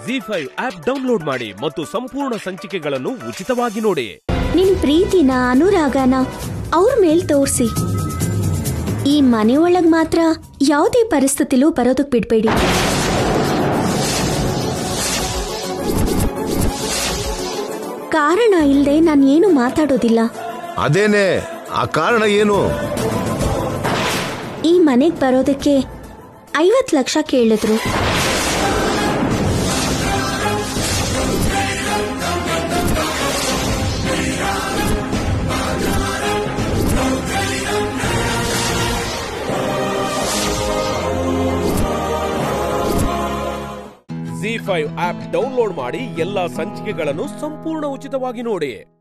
ಜಿ5 app download ಮಾಡಿ ಮತ್ತು ಸಂಪೂರ್ಣ ಸಂಚಿಕೆಗಳನ್ನು ಉಚಿತವಾಗಿ ನೋಡಿ. ನಿನ್ ಪ್ರೀತಿನ ಅನುರಾಗನ ಅವ್ರ ಮೇಲ್ ತೋರ್ಸಿ. ಈ ಮನೆಯೊಳಗ್ ಮಾತ್ರ ಯಾವುದೇ ಪರಿಸ್ಥಿತಿಲೂ ಬರೋದಕ್ ಬಿಡ್ಬೇಡಿ. ಕಾರಣ ಇಲ್ಲದೆ ನಾನು ಏನು ಮಾತಾಡೋದಿಲ್ಲ. ಅದೇನೆ ಆ ಕಾರಣ ಏನು? ಈ ಮನೆಗ್ ಬರೋದಕ್ಕೆ 50 ಲಕ್ಷ ಕೇಳಿದ್ರು. ಜಿ5 ಆಪ್ ಡೌನ್ಲೋಡ್ ಮಾಡಿ ಎಲ್ಲಾ ಸಂಚಿಕೆಗಳನ್ನು ಸಂಪೂರ್ಣ ಉಚಿತವಾಗಿ ನೋಡಿ.